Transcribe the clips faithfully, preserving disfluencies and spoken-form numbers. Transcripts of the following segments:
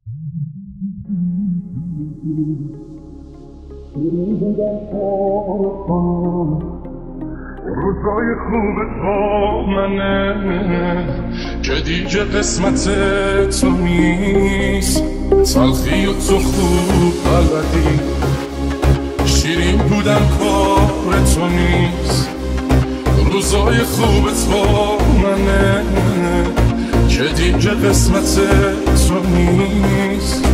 روزای خوبت با منه که دیگه قسمت تو نیست. تلخی و تو خوب بلدی، شیرین بودن کار تو نیست. روزای خوبت با منه که دیگه قسمت تو نیست.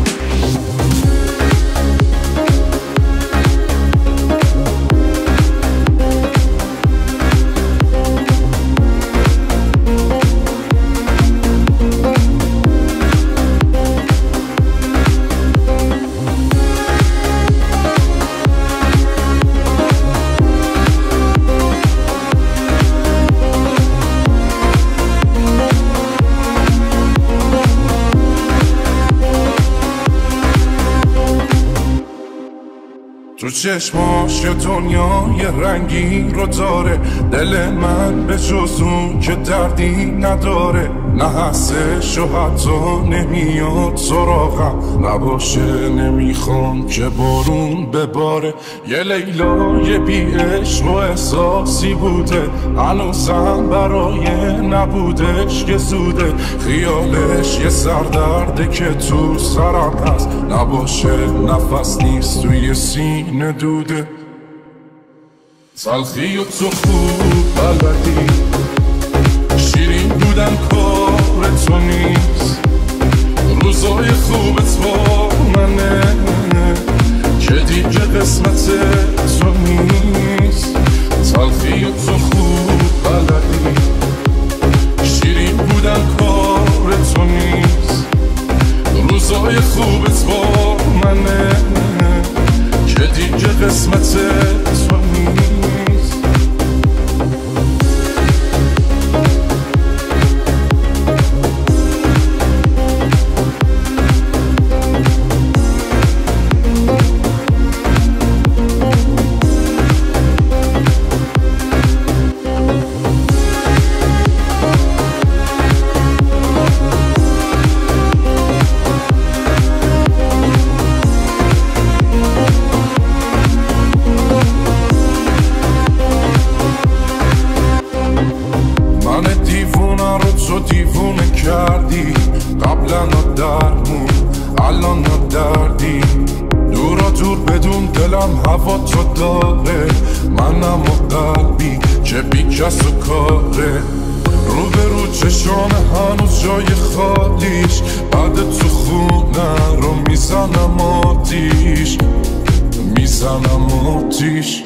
تو چشماش یه دنیای رنگین رو داره، دل من به جز اون که دردی نداره. نه هستش و حتی نمیاد سراغم، نباشه نمیخوام که بارون بباره. یه لیلای بی عشق و احساسی بوده، هنوزم برای نبودش که زوده. خیالش یه سردرده که تو سرم هست، نباشه نفس نیست توی سینه دوده. تلخی و تو خوب بلدی، شیرین بودن کار تو نیست. روزای خوبت با منه که دیگه قسمت تو نیست. تلخی و تو خوب بلدی، شیرین بودن کار تو نیست. روزای خوبت با منه که دیگه قسمت تو نیست. دیوونه کردی قبلا درمون، الان دردی. دورا دور بدون دلم هوا تو داره، منم و قلبی که بی کس و کاره. رو به رو چشام هنوز جای خالیش، بعد تو خونه رو میزنم آتیش، میزنم آتیش.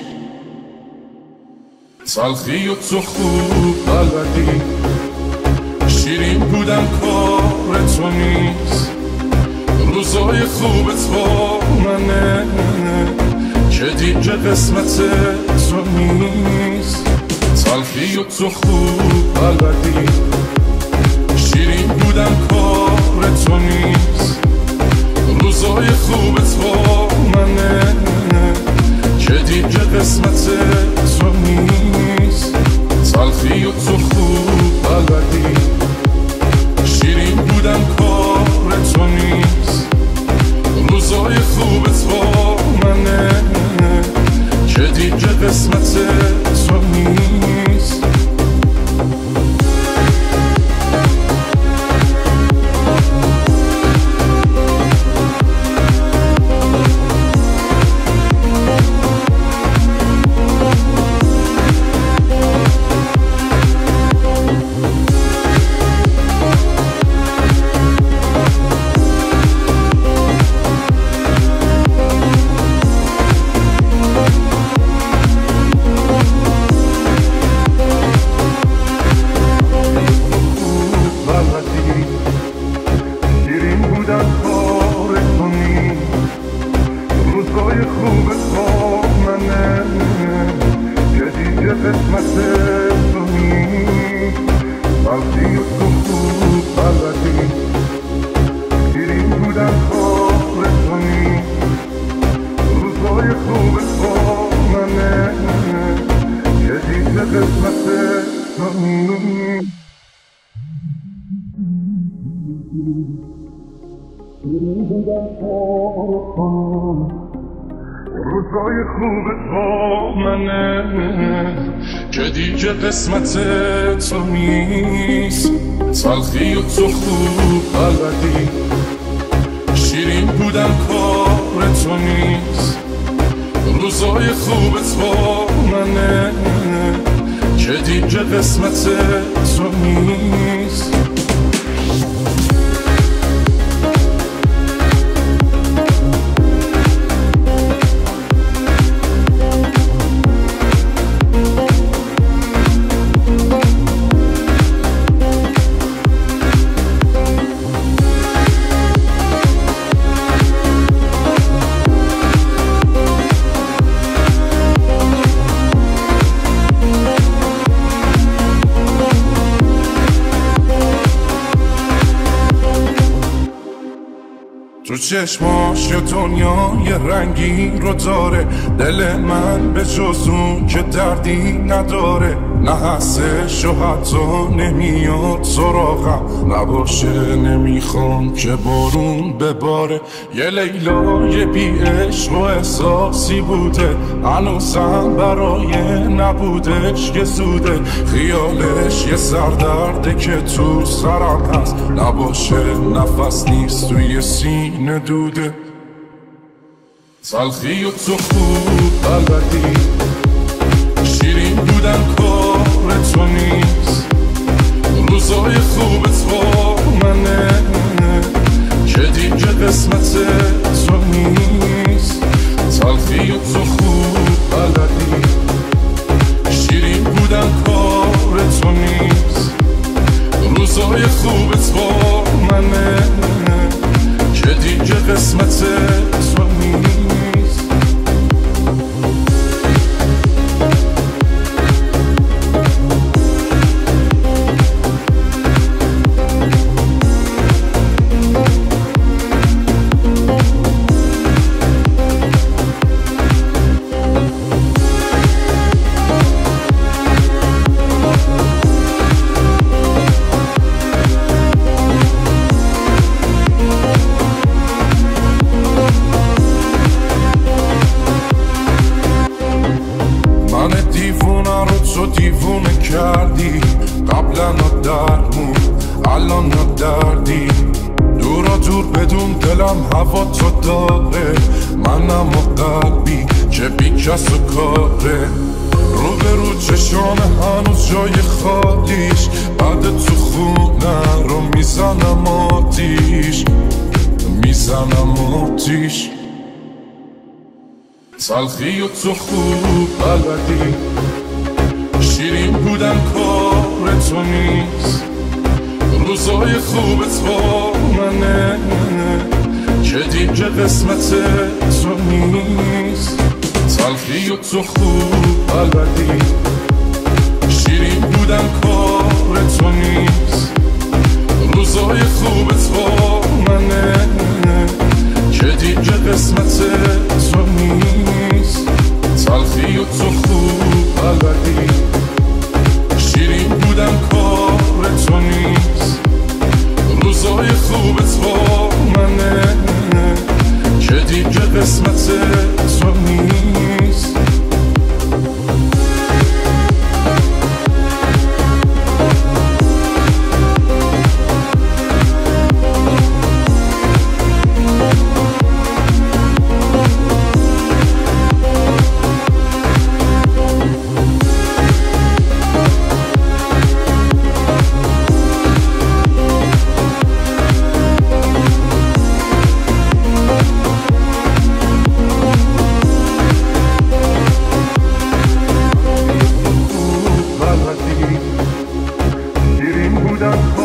تلخی و تو خوب بلدی، شیرین بودن کار تو نیست. روزای خوبت با منه که دیگه قسمت تو نیست. تلخی و تو خوب بلدی، شیرین بودن کار تو نیست. روزای خوبت با منه که دیگه قسمت تو نیست. تلخی و تو خوب بلدی، شیرین بودن کار تو نیست. روزای خوبت با منه که دیگه قسمت تو نیست. روزای خوب با منه که دیگه قسمت تو نیست. تلخی و تو خوب بلدی، شیرین بودن کار تو نیست. روزای خوب با منه که دیگه قسمت تو نیست. تو چشماش یه دنیای رنگین رو داره، دل من به جز اون که دردی نداره. نه هستش و حتی نمیاد سراغم، نباشه نمیخوام که بارون بباره. یه لیلای بی عشق و احساسی بوده، هنوزم برای نبودش که زوده. خیالش یه سردرده که تو سرم هست، نباشه نفس نیست توی سینه دوده. تلخی و تو خوب بلدی، شیرین بودن کار تو نیست. روزای خوبت با منه که دیگه قسمت تو نیست. تلخی و تو خوب بلدی، شیرین بودن کار تو نیست. روزای خوبت با منه که دیگه قسمت تو نیست. تو دیوونه کردی، قبلا درمون الان دردی. دورا دور بدون دلم هوا تو داره، منم و قلبی که بی کس و کاره. رو به رو چشام هنوز جای خالیش، بعد تو خونه رو میزنم آتیش، میزنم آتیش. تلخی و تو خوب بلدی، شیرین بودن کار تو نیست. روزای خوبت با منه که دیگه قسمت تو نیست. تلخی و تو خوب بلدی، شیرین بودن کار تو نیست. روزای خوبت با منه که دیگه قسمت تو نیست. تلخی و تو خوب بلدی، شیرین بودن کار تو نیست. روزای خوبت با منه که دیگه قسمت تو نیست. Şirin budak